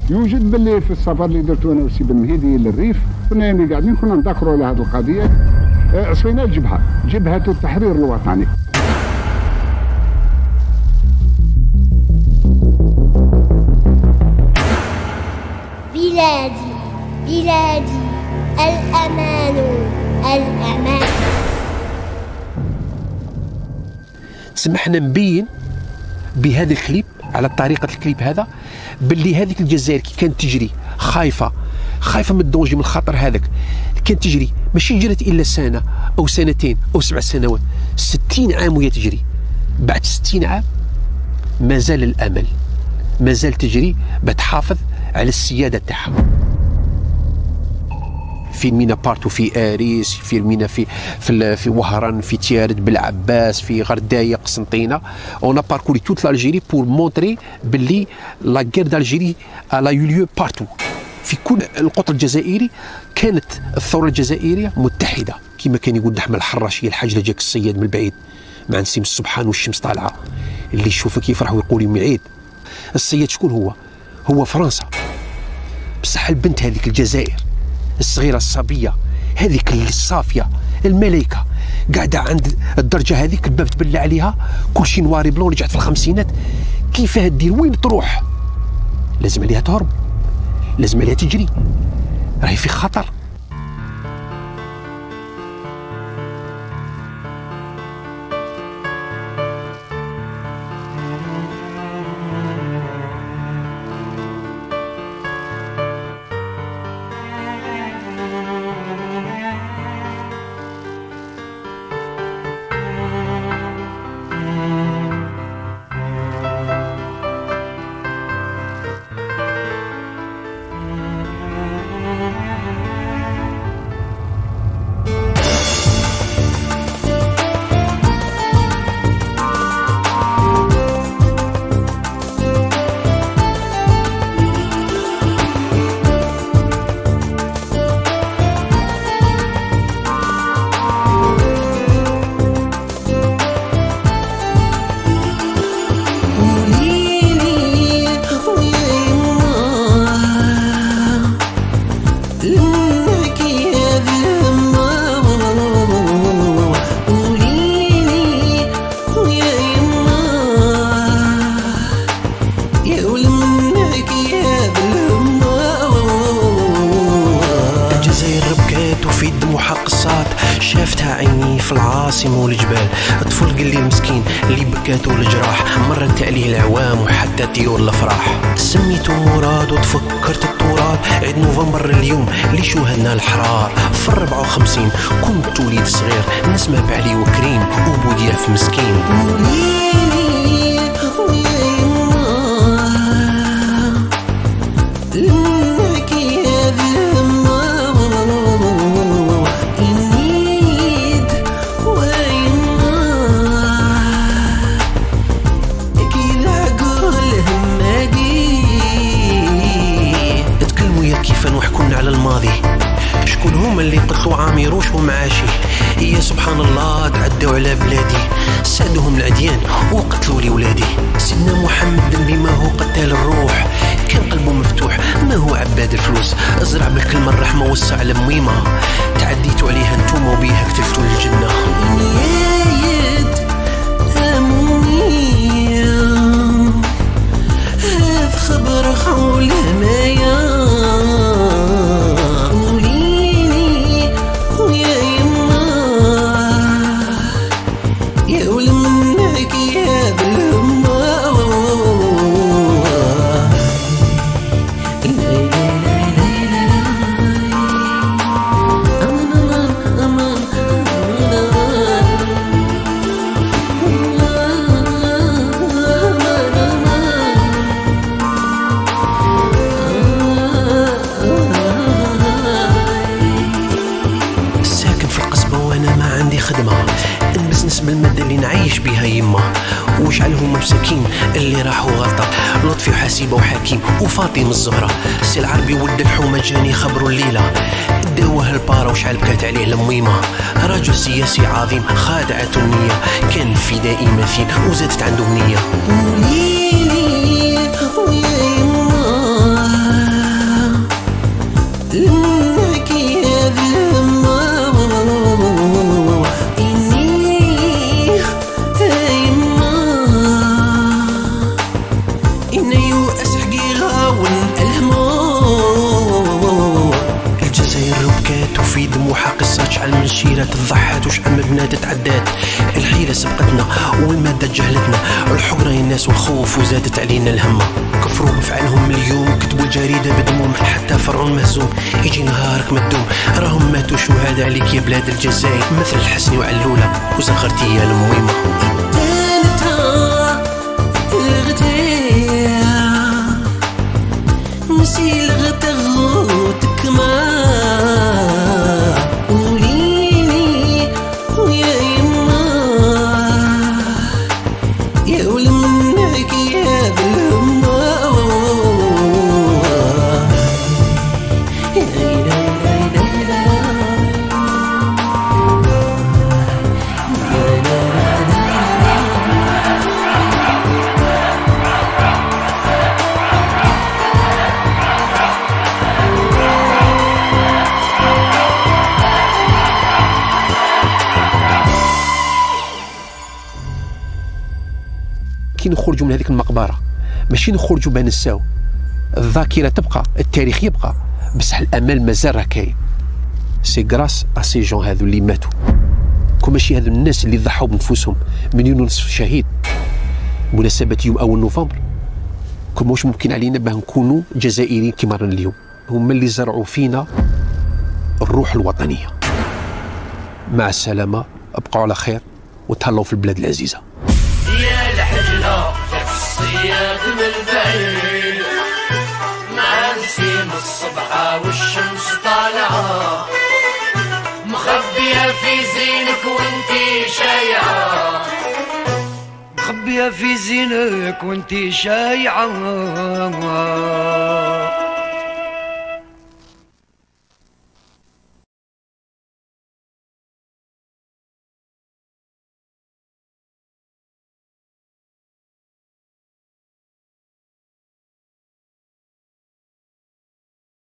يوجد باللي في السفر اللي درتو انا وسي بن مهيدي للريف كنا يعني قاعدين كنا نذكروا على هذه القضيه. عصينا الجبهه، جبهه التحرير الوطني. بلادي بلادي الأمان الأمان. سمحنا نبين بهذا الكليب على طريقة الكليب هذا باللي هذيك الجزائر كي كانت تجري خايفة من الدونجي من الخطر هذاك، كانت تجري ماشي جرت إلا سنة أو سنتين أو 7 سنوات، 60 عام وهي تجري. بعد 60 عام ما زال الأمل، ما زال تجري بتحافظ على السيادة تاعها. في المينا بارتو، في اريس، في المينا في وهران، في تيارد، بالعباس، في غردايه، قسنطينه. اون ا باركوري توت l'Algérie pour montrer باللي لا غير d'Algérie a eu lieu partout. في كل القطر الجزائري كانت الثوره الجزائريه متحده، كما كان يقول احمد الحراش، هي الحاجه جاك الصياد من بعيد مع نسيم السبحان والشمس طالعه، اللي يشوفك يفرح ويقول يوم عيد. الصياد شكون هو فرنسا. بصح البنت هذيك الجزائر الصغيرة الصبية هذيك اللي الصافية الملائكة قاعدة عند الدرجة هذيك، الباب تبلع عليها، كل شيء نواري بلون، رجعت في الخمسينات. كيفاه دير؟ وين تروح؟ لازم عليها تهرب، لازم عليها تجري، راهي في خطر. شافتها عيني في العاصمة والجبال، طفل قال لي المسكين اللي بكاتو الجراح، مرت عليه العوام وحتى طيور الافراح. سميته مراد وتفكرت التراب، عيد نوفمبر اليوم اللي شوهدنا الحرار. في 54 كنت وليد صغير، نسمع بعلي وكريم وبوديع في مسكين. شكون هما اللي قتلوا عاميروش ومعاشي؟ يا سبحان الله تعدوا على بلادي، سادوهم العديان وقتلوا لي ولادي. سيدنا محمد بما هو قتال الروح، كان قلبه مفتوح ما هو عباد الفلوس. ازرع بالكلمة الرحمة وسع لمويمة، تعديتوا عليها انتوما وبيها قتلتوا الجنة. هذا خبر حول همايا، نسب المادة اللي نعيش بها يما، وشعلهم مساكين اللي راحوا غلطة. لطفي وحسيبة وحكيم وفاطمة الزهرة، سي العربي ولد الحومة جاني خبروا الليلة، داوه البارة وشعل بكات عليه لميمة. رجل سياسي عظيم خادعة النية، كان فدائي مثيل وزادت عنده نية. وليلي ويا يما تضحات وش أملنا تتعدات، الحيلة سبقتنا والمادة جهلتنا، الحقرة الناس والخوف وزادت علينا الهمة، كفروا بفعلهم اليوم كتبوا الجريدة بدموم، حتى فرعون مهزوم يجي نهارك مدوم، راهم ماتوا شهداء عليك يا بلاد الجزائر، مثل الحسني وعلولة وزغرتي يا المويمة. نسي الغتغوتك ما وليني ويا يما يا ولمك يا بالهما كي نخرجوا من هذيك المقبره ماشي نخرجوا باه نساو، الذاكره تبقى، التاريخ يبقى، بصح الامل مازال راه كاين. سي غراس ا سي جون هذو اللي ماتوا، كون ماشي هذو الناس اللي ضحوا بنفوسهم، مليون ونصف شهيد مناسبه يوم اول نوفمبر، كون واش ممكن علينا باه نكونوا جزائريين كما رانا اليوم. هما اللي زرعوا فينا الروح الوطنيه. مع السلامه، ابقوا على خير وتهلاو في البلاد العزيزه. يا الحجلة الصياد من البعيد، مع نسيم الصبحة والشمس طالعة، مخبية في زينك وانتي شايعة، مخبية في زينك وانتي شايعة.